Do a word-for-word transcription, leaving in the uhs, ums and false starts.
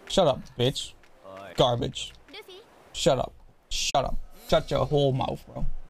Shut up, bitch. Garbage. Shut up. Shut up. Shut your whole mouth, bro.